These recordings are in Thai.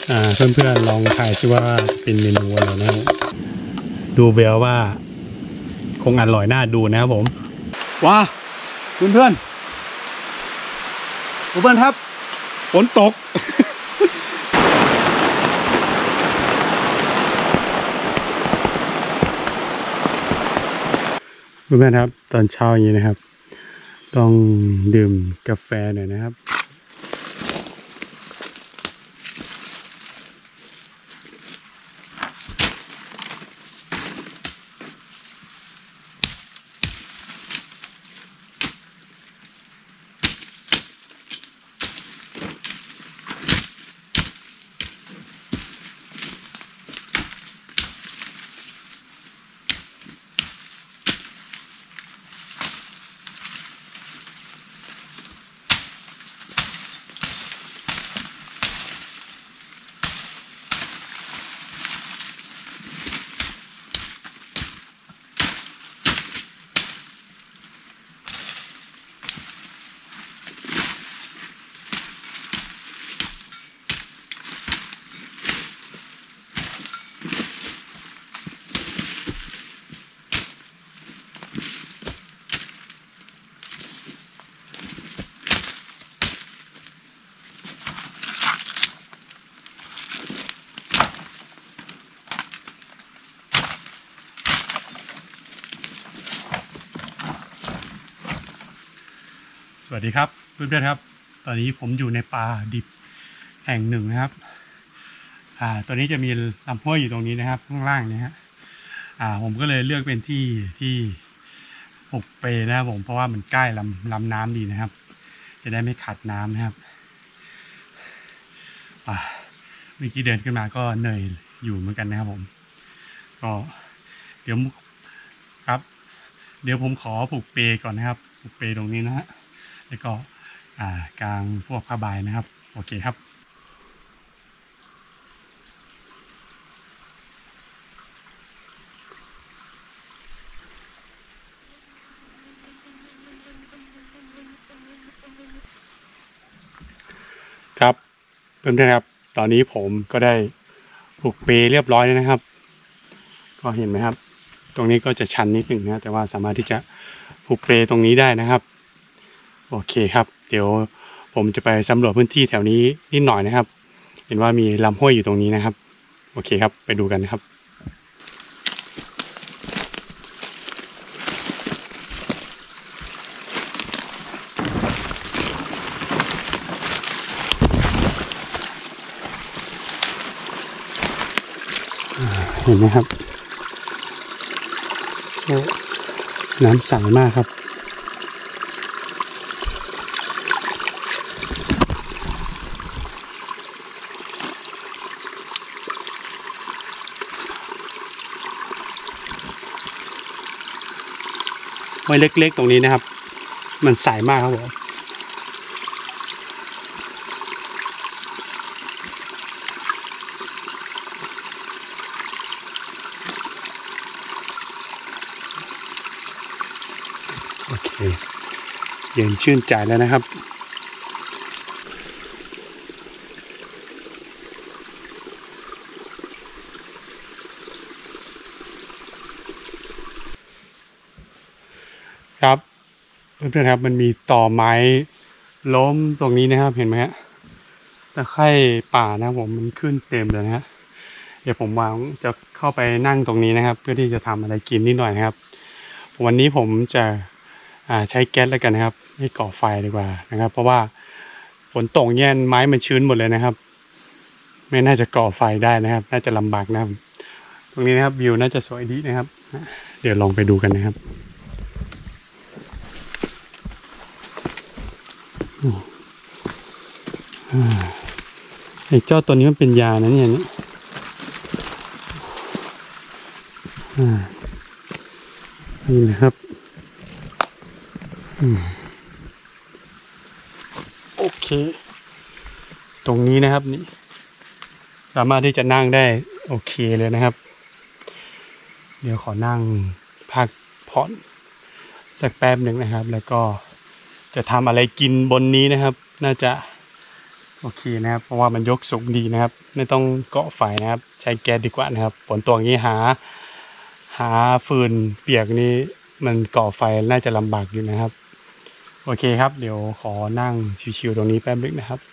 เพื่อนๆลองทายซิว่าเป็นเมนูอะไรนะดูเบลว่าคงอร่อยน่าดูนะครับผมว้าเพื่อนครับฝนตก เพื่อนๆครับตอนเช้าอย่างนี้นะครับต้องดื่มกาแฟหน่อยนะครับสวัสดีครับเพื่อนๆครับตอนนี้ผมอยู่ในป่าดิบแห่งหนึ่งนะครับตัวนี้จะมีลำห้วยอยู่ตรงนี้นะครับข้างล่างนะฮะผมก็เลยเลือกเป็นที่ปลูกเปนะครับผมเพราะว่ามันใกล้ลำน้ำดีนะครับจะได้ไม่ขาดน้ำนะครับเมื่อกี้เดินขึ้นมาก็เหนื่อยอยู่เหมือนกันนะครับผมก็เดี๋ยวผมขอปลูกเปก่อนนะครับปลูกเปตรงนี้นะฮะแล้วก็กางพวกผ้าใบนะครับโอเคครับครับเพื่อนๆครับตอนนี้ผมก็ได้ปลูกเปเรียบร้อยแล้วนะครับก็เห็นไหมครับตรงนี้ก็จะชันนิดหนึ่งนะแต่ว่าสามารถที่จะปลูกเปตรงนี้ได้นะครับโอเคครับเดี๋ยวผมจะไปสำรวจพื้นที่แถวนี้นิดหน่อยนะครับเห็นว่ามีลำห้วยอยู่ตรงนี้นะครับโอเคครับไปดูกันนะครับเห็นไหมครับโอ้น้ำใสมากครับห้วยเล็กๆตรงนี้นะครับมันใสมากครับผมโอเคเย็นชื่นใจแล้วนะครับครับเพื่อนๆครับมันมีต่อไม้ล้มตรงนี้นะครับเห็นไหมฮะตะไคร่ป่านะผมมันขึ้นเต็มเลยนะฮะเดี๋ยวผมวางจะเข้าไปนั่งตรงนี้นะครับเพื่อที่จะทำอะไรกินนิดหน่อยนะครับวันนี้ผมจะใช้แก๊สแล้วกันนะครับไม่ก่อไฟดีกว่านะครับเพราะว่าฝนตกเนี่ยไม้มันชื้นหมดเลยนะครับไม่น่าจะก่อไฟได้นะครับน่าจะลำบากนะครับตรงนี้นะครับวิวน่าจะสวยดีนะครับเดี๋ยวลองไปดูกันนะครับไอ้เจ้าตัวนี้มันเป็นยานะเนี่ยนี่นะครับโอเคตรงนี้นะครับนี่สามารถที่จะนั่งได้โอเคเลยนะครับเดี๋ยวขอนั่งพักผ่อนสักแป๊บหนึ่งนะครับแล้วก็จะทำอะไรกินบนนี้นะครับน่าจะโอเคนะครับเพราะว่ามันยกสูงดีนะครับไม่ต้องเกาะไฟนะครับใช้แก๊สดีกว่านะครับฝนตกอย่างนี้หาฟืนเปียกนี่มันก่อไฟน่าจะลำบากอยู่นะครับโอเคครับเดี๋ยวขอนั่งชิวๆตรงนี้แป๊บนึงนะครับ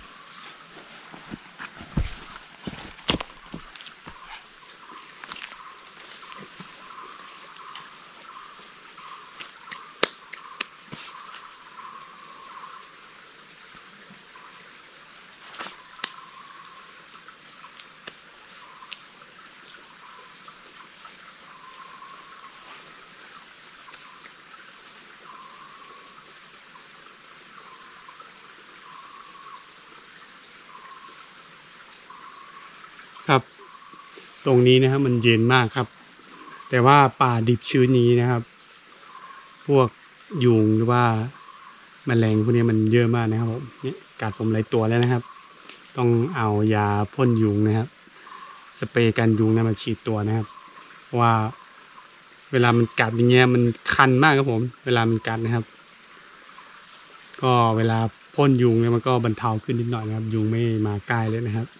ครับตรงนี้นะครับมันเย็นมากครับแต่ว่าป่าดิบชื้นนี้นะครับพวกยุงหรือว่าแมลงพวกนี้มันเยอะมากนะครับผมเนี่ยกัดผมหลายตัวแล้วนะครับต้องเอายาพ่นยุงนะครับสเปรย์กันยุงนะมาฉีดตัวนะครับว่าเวลามันกัดอย่างเงี้ยมันคันมากครับผมเวลามันกัดนะครับก็เวลาพ่นยุงเนี่ยมันก็บรรเทาขึ้นนิดหน่อยนะครับยุงไม่มาใกล้เลยนะครับ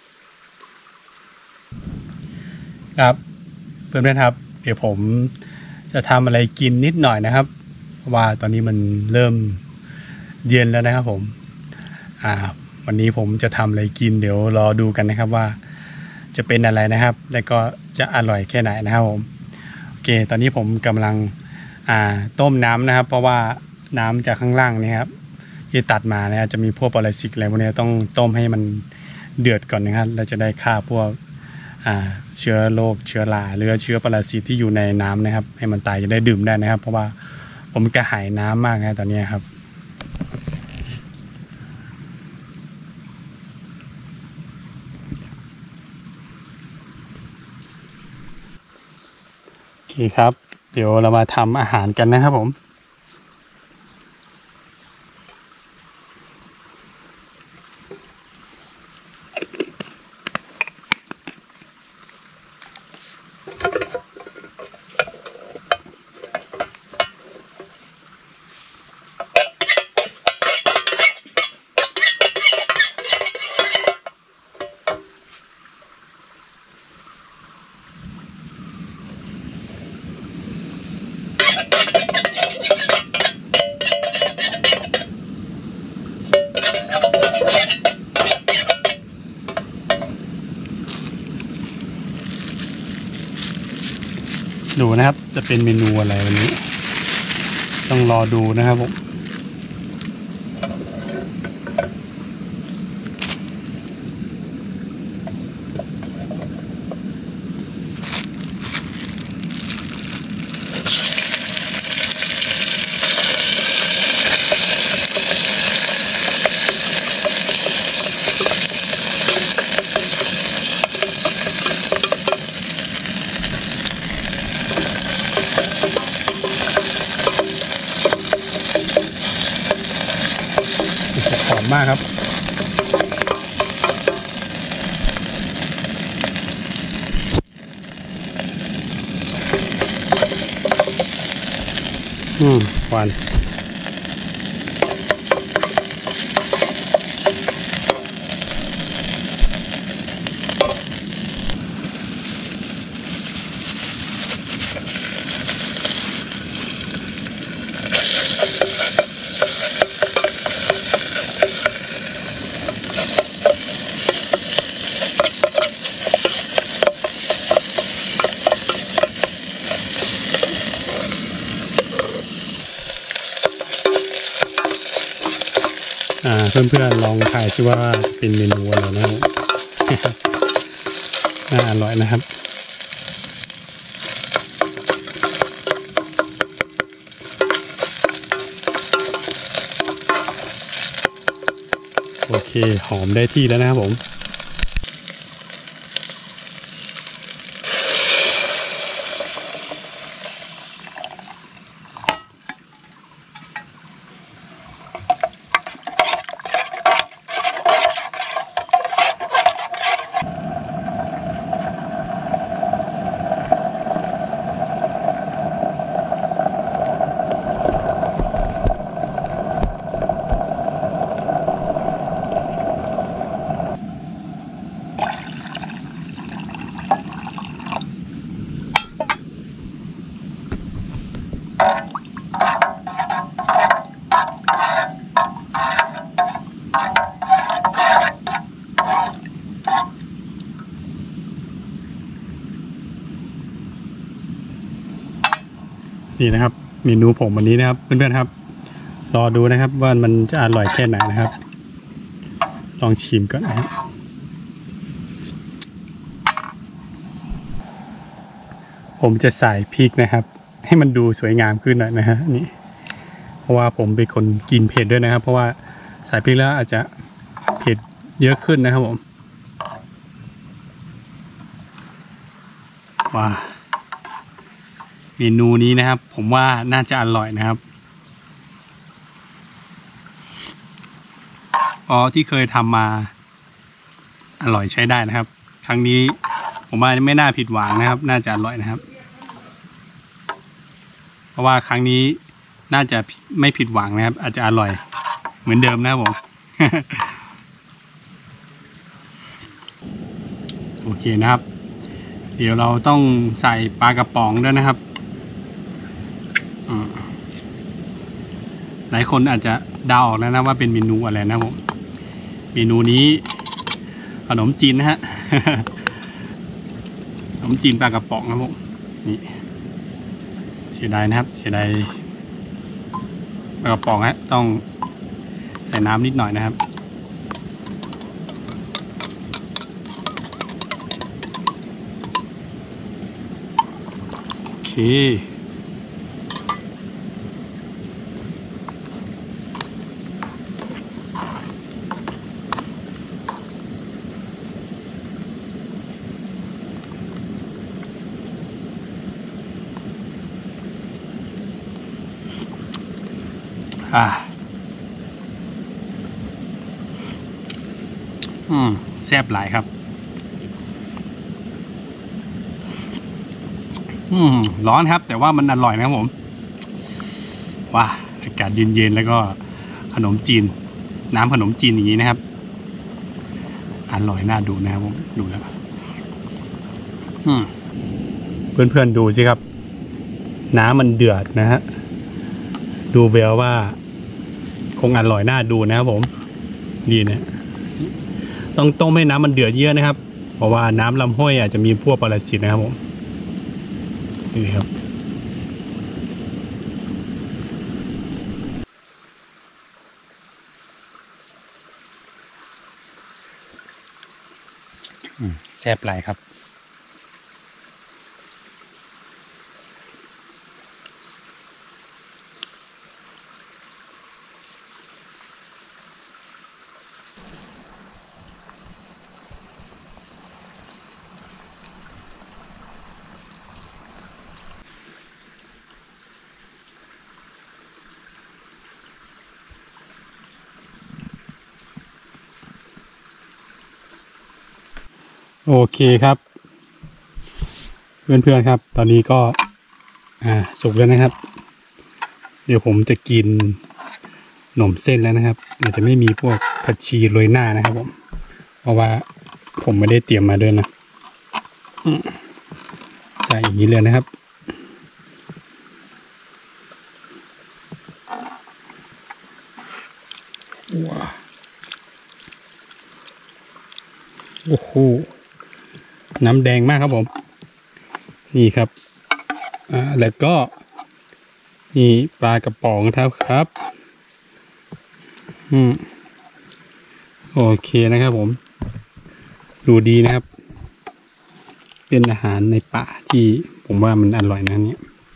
ครับเพื่อนๆครับเดี๋ยวผมจะทำอะไรกินนิดหน่อยนะครับเพราะว่าตอนนี้มันเริ่มเย็นแล้วนะครับผมวันนี้ผมจะทำอะไรกินเดี๋ยวรอดูกันนะครับว่าจะเป็นอะไรนะครับและก็จะอร่อยแค่ไหนนะครับผมโอเคตอนนี้ผมกำลังต้มน้ำนะครับเพราะว่าน้ำจากข้างล่างนี่ครับที่ตัดมาเนี่ยจะมีพวกปรสิตอะไรพวกนี้ต้องต้มให้มันเดือดก่อนนะครับเราจะได้ฆ่าพวกเชื้อโรคเชื้อราหรือเชื้อปรสิตที่อยู่ในน้ำนะครับให้มันตายจะได้ดื่มได้นะครับเพราะว่าผมกระหายน้ำมากนะตอนนี้ครับโอเคครับเดี๋ยวเรามาทำอาหารกันนะครับผมดูนะครับจะเป็นเมนูอะไรวันนี้ต้องรอดูนะครับผมหอมมากครับควันเพื่อนๆลองทายซิว่าเป็นเมนูอะไรนะครับน่าอร่อยนะครับโอเคหอมได้ที่แล้วนะครับผมนี่นะครับเมนูผมวันนี้นะครับเพื่อนๆครับรอดูนะครับว่ามันจะอร่อยแค่ไหนนะครับ ลองชิมก่อนนะครับผมจะใส่พริกนะครับให้มันดูสวยงามขึ้นหน่อยนะฮะนี่เพราะว่าผมเป็นคนกินเผ็ดด้วยนะครับ เพราะว่าใส่พริกแล้วอาจจะเผ็ดเยอะขึ้นนะครับผมว้าเมนูนี้นะครับผมว่าน่าจะอร่อยนะครับที่เคยทำมาอร่อยใช้ได้นะครับครั้งนี้ผมว่าไม่น่าผิดหวังนะครับน่าจะอร่อยนะครับเพราะว่าครั้งนี้น่าจะไม่ผิดหวังนะครับอาจจะอร่อยเหมือนเดิมนะครับผม โอเคนะครับเดี๋ยวเราต้องใส่ปลากระป๋องด้วยนะครับหลายคนอาจจะเดาออกแล้วนะว่าเป็นเมนูอะไรนะผมเมนูนี้ขนมจีนนะฮะ ขนมจีนปลากระป๋องครับผมนี่เสียดายนะครับเสียดายปลากระป๋องฮะต้องใส่น้ำนิดหน่อยนะครับโอเคแซ่บหลายครับร้อนครับแต่ว่ามันอร่อยนะครับผมว้าอากาศเย็นๆแล้วก็ขนมจีนน้ำขนมจีนอย่างนี้นะครับอร่อยน่าดูนะครับผมดูแล้วเพื่อนๆดูสิครับน้ำมันเดือดนะฮะดูแววว่าคงอร่อยน่าดูนะครับผมดีนะต้องต้มให้น้ำมันเดือดเยอะนะครับเพราะว่าน้ำลำห้วยอาจจะมีพวกปรสิตนะครับผมนี่ครับแซ่บหลายครับโอเคครับเพื่อนๆครับตอนนี้ก็สุกแล้วนะครับเดี๋ยวผมจะกินขนมเส้นแล้วนะครับอาจจะไม่มีพวกผักชีโรยหน้านะครับผมเพราะว่าผมไม่ได้เตรียมมาด้วยนะใส่อย่างนี้เลยนะครับว้าโอ้โหน้ำแดงมากครับผมนี่ครับแล้วก็นี่ปลากระป๋องครับโอเคนะครับผมดูดีนะครับเป็นอาหารในป่าที่ผมว่ามันอร่อยนะเนี่ย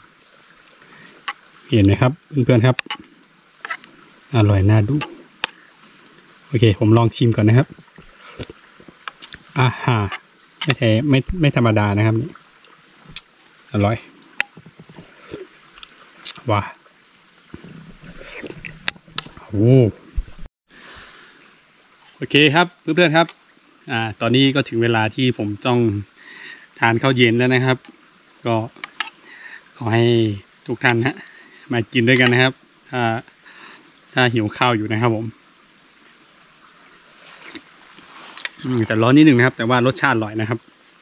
เห็นไหมครับเพื่อนๆครับอร่อยน่าดูโอเคผมลองชิมก่อนนะครับไม่ธรรมดานะครับนี่อร่อยว้าโอเคครับเพื่อนๆครับตอนนี้ก็ถึงเวลาที่ผมต้องทานข้าวเย็นแล้วนะครับก็ขอให้ทุกท่านมากินด้วยกันนะครับถ้าหิวข้าวอยู่นะครับผมแต่ร้อนนิดนึงนะครับแต่ว่ารสชาติอร่อยนะครับ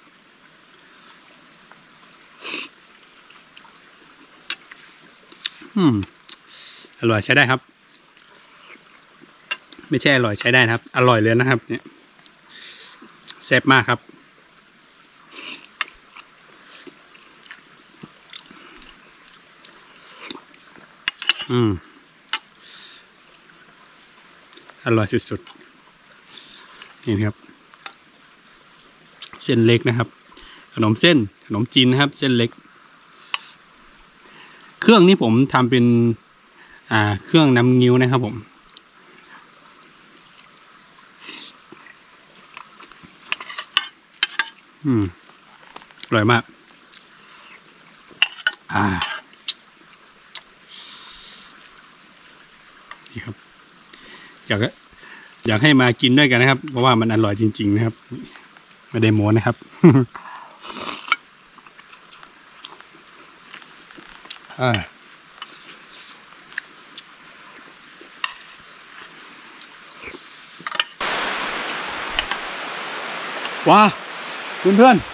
อร่อยใช้ได้ครับไม่ใช่อร่อยใช้ได้นะครับอร่อยเลยนะครับเนี่ยแซ่บมากครับอร่อยสุดๆนี่ครับเส้นเล็กนะครับขนมจีนนะครับเส้นเล็กเครื่องนี้ผมทำเป็นเครื่องน้ำงิ้วนะครับผมอร่อยมากนี่ครับอยากให้มากินด้วยกันนะครับเพราะว่ามันอร่อยจริงๆนะครับไม่ได้โม้นะครับว้าเพื่อน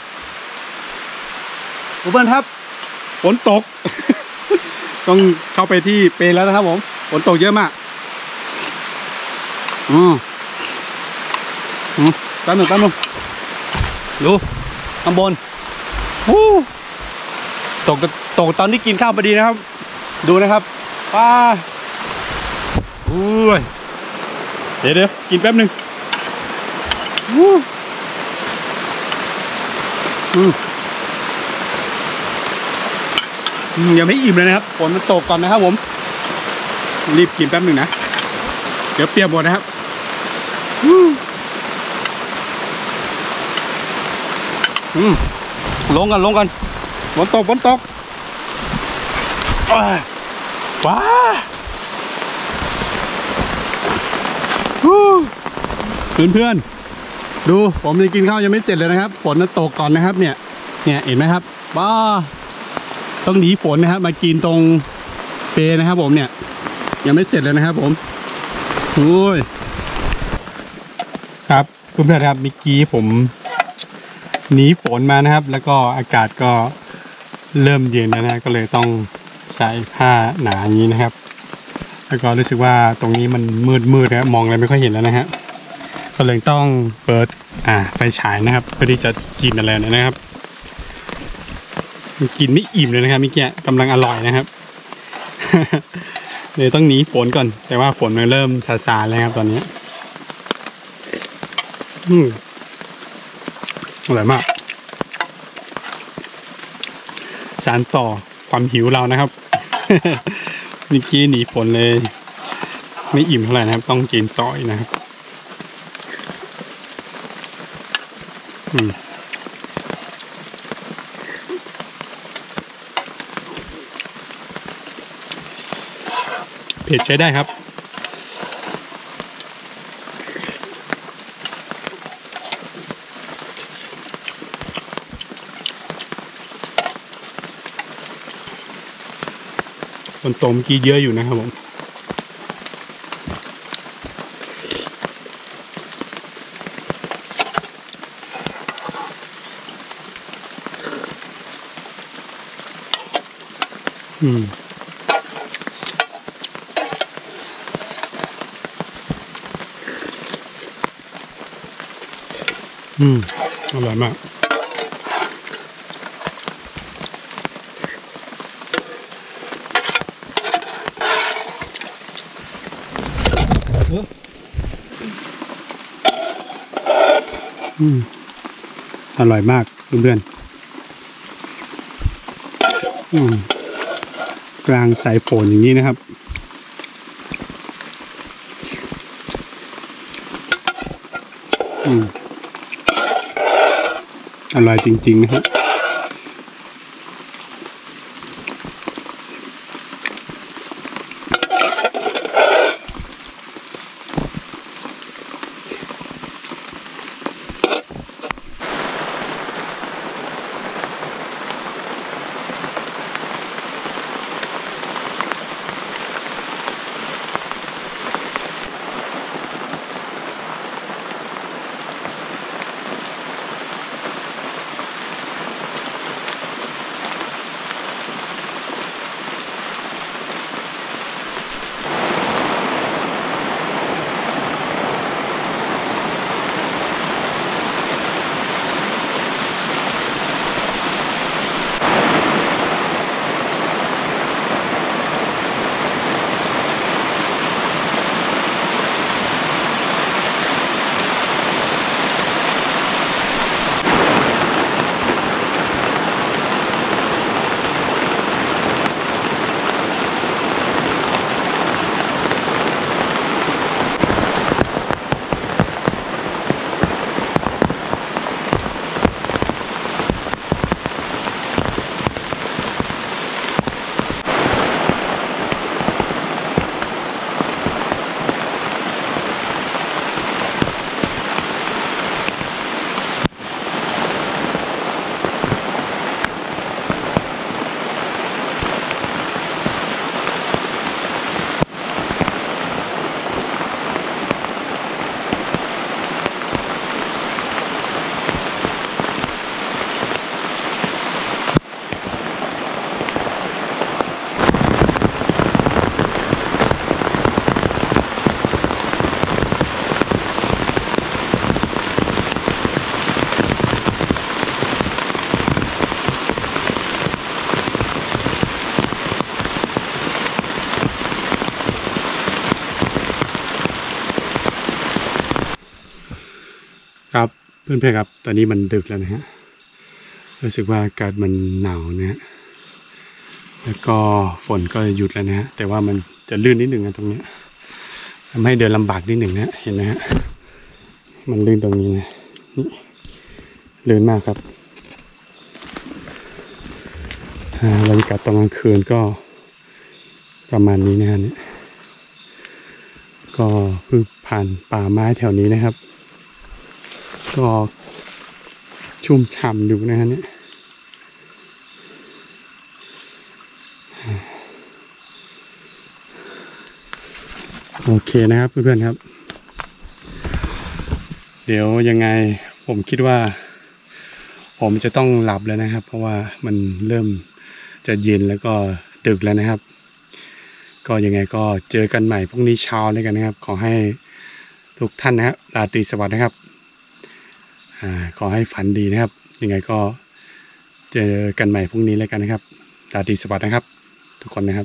ครับฝนตก ต้องเข้าไปที่เปรแล้วนะครับผมฝนตกเยอะมากแป๊บนึงดูข้างบนตกตอนที่กินข้าวพอดีนะครับดูนะครับป้าอุ้ยเดี๋ยวกินแป๊บนึงยังไม่อิ่มเลยนะครับฝนมันตกก่อนนะครับผมรีบกินแป๊บนึงนะเดี๋ยวเปียกหมดนะครับลงกันฝนตกว้าเพื่อนดูผมจะกินข้าวยังไม่เสร็จเลยนะครับฝนมันตกก่อนนะครับเนี่ยเห็นไหมครับว้าต้องหนีฝนนะครับมากินตรงเปรนะครับผมเนี่ยยังไม่เสร็จเลยนะครับผมโอ้ยครับเพื่อนๆครับเมื่อกี้ผมหนีฝนมานะครับแล้วก็อากาศก็เริ่มเย็นแล้วนะก็เลยต้องใส่ผ้าหนาอย่างนี้นะครับแล้วก็รู้สึกว่าตรงนี้มันมืดนะมองอะไรไม่ค่อยเห็นแล้วนะฮะก็เลยต้องเปิดไฟฉายนะครับเพื่อที่จะกินอะไรนะครับกินไม่อิ่มเลยนะครับเมื่อกี้กำลังอร่อยนะครับ เลยต้องหนีฝนก่อนแต่ว่าฝนมันเริ่มซาๆแล้วครับตอนนี้อร่อยมากสานต่อความหิวเรานะครับเมื่อกี้หนีฝนเลยไม่อิ่มเท่าไหร่นะครับต้องกินต่ออีกนะครับเผ็ดใช้ได้ครับฝนตกเมื่อกี้เยอะอยู่นะครับผมอร่อยมากอร่อยมากเพื่อนๆกลางสายฝนอย่างนี้นะครับอร่อยจริงๆนะครับครับเพื่อนๆครับตอนนี้มันดึกแล้วนะฮะรู้สึกว่าอากาศมันหนาวนะฮะแล้วก็ฝนก็หยุดแล้วนะฮะแต่ว่ามันจะลื่นนิดหนึ่งนะตรงนี้ทำให้เดินลำบากนิดหนึ่งนะเห็นไหมฮะมันลื่นตรงนี้นะนี่ลื่นมากครับบรรยากาศตอนกลางคืนก็ประมาณนี้นะฮะเนี่ยก็เพิ่งผ่านป่าไม้แถวนี้นะครับก็ชุ่มฉ่ำอยู่นะฮะเนี่ยโอเคนะครับเพื่อนๆครับเดี๋ยวยังไงผมคิดว่าผมจะต้องหลับแล้วนะครับเพราะว่ามันเริ่มจะเย็นแล้วก็ดึกแล้วนะครับก็ยังไงก็เจอกันใหม่พรุ่งนี้เช้าด้วยกันนะครับขอให้ทุกท่านนะครับราตรีสวัสดิ์นะครับขอให้ฝันดีนะครับยังไงก็เจอกันใหม่พรุ่งนี้แล้วกันนะครับราตรีสวัสดิ์นะครับทุกคนนะครับ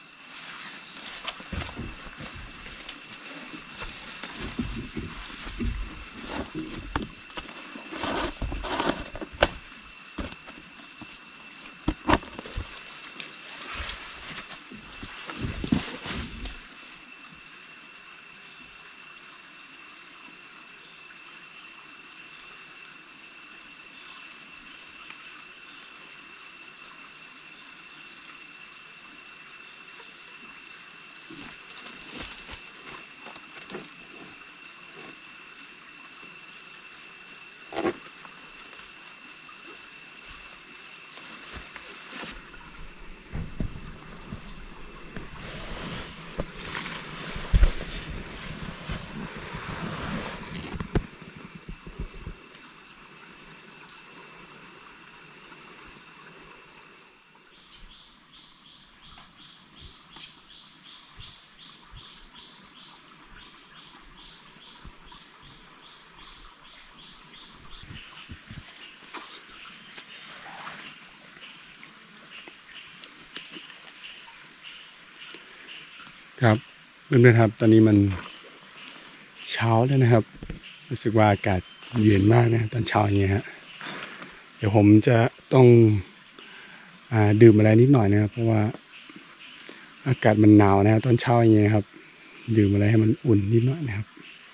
ครับเพื่อนๆครับตอนนี้มันเช้าแล้วนะครับรู้สึกว่าอากาศเย็นมากนะตอนเช้าอย่างเงี้ยฮะเดี๋ยวผมจะต้องดื่มอะไรนิดหน่อยนะครับเพราะว่าอากาศมันหนาวนะครับตอนเช้าอย่างเงี้ยครับดื่มอะไรให้มันอุ่นนิดหน่อยนะครับ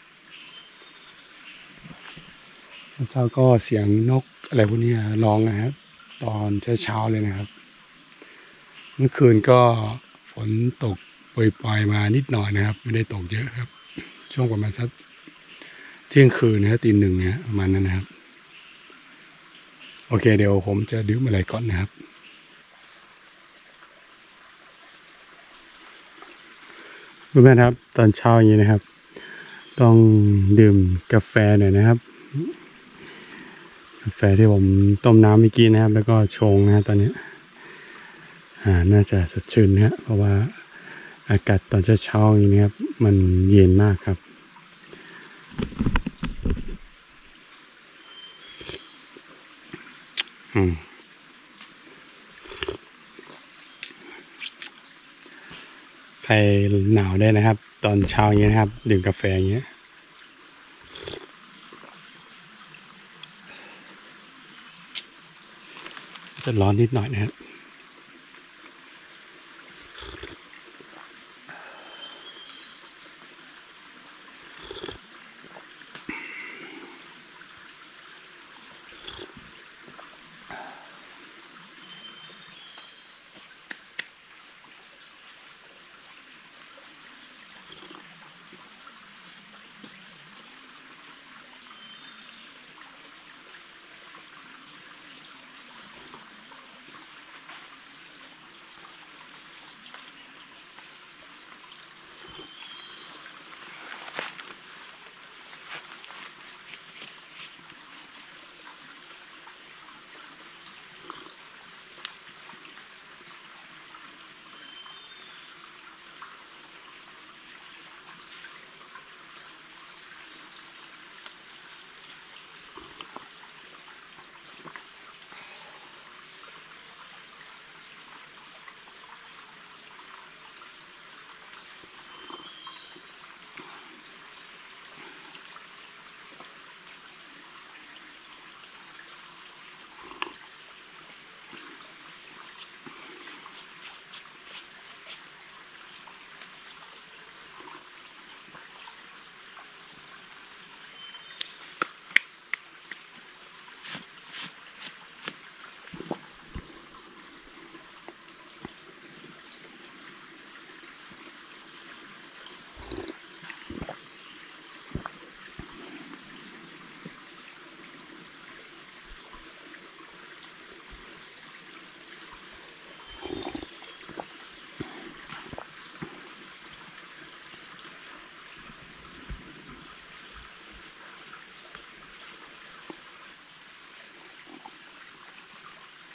ตอนเช้าก็เสียงนกอะไรพวกนี้ร้องนะครับตอนเช้าเลยนะครับเมื่อคืนก็ฝนตกปล่อยๆมานิดหน่อยนะครับไม่ได้ตกเยอะครับช่วงประมาณสักเที่ยงคืนนะครับตีหนึ่งเนี่ยประมาณนั้นนะครับโอเคเดี๋ยวผมจะดื่มอะไรก่อนนะครับเพื่อนๆครับตอนเช้าอย่างนี้นะครับต้องดื่มกาแฟหน่อยนะครับกาแฟที่ผมต้มน้ำเมื่อกี้นะครับแล้วก็ชงนะตอนนี้น่าจะสดชื่นนะเพราะว่าอากาศตอนเช้าอย่างนี้ครับมันเย็นมากครับใครหนาวได้นะครับตอนเช้าอย่างนี้นะครับดื่มกาแฟอย่างเงี้ยจะร้อนนิดหน่อยนะครับ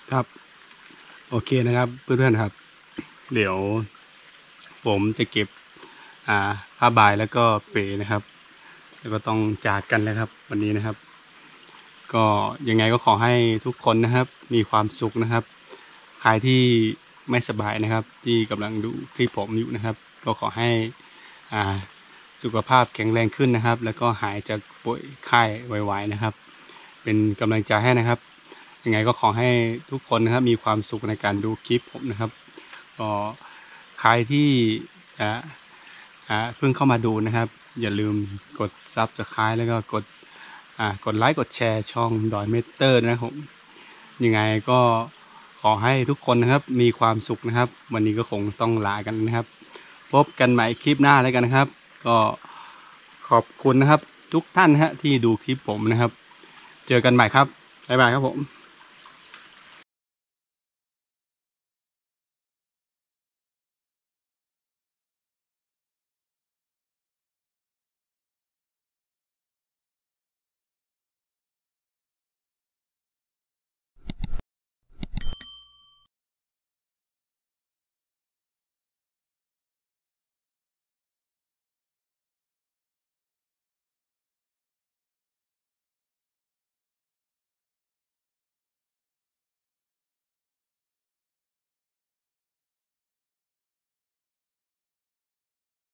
ครับโอเคนะครับเพื่อนๆครับเดี๋ยวผมจะเก็บผ้าใบแล้วก็เปนะครับแล้วก็ต้องจากกันแล้วครับวันนี้นะครับก็ยังไงก็ขอให้ทุกคนนะครับมีความสุขนะครับใครที่ไม่สบายนะครับที่กำลังดูคลิปผมอยู่นะครับก็ขอให้อ่าสุขภาพแข็งแรงขึ้นนะครับแล้วก็หายจากป่วยไข้ไวๆนะครับเป็นกำลังใจให้นะครับยังไงก็ขอให้ทุกคนนะครับมีความสุขในการดูคลิปผมนะครับก็ใครที่เพิ่งเข้ามาดูนะครับอย่าลืมกด Subscribe แล้วก็กดไลค์กดแชร์ช่องดอยเมเตอร์นะครับผมยังไงก็ขอให้ทุกคนนะครับมีความสุขนะครับวันนี้ก็คงต้องลากันนะครับพบกันใหม่คลิปหน้าแล้วกันนะครับก็ขอบคุณนะครับทุกท่านนะฮะที่ดูคลิปผมนะครับเจอกันใหม่ครับบ๊ายบายครับผม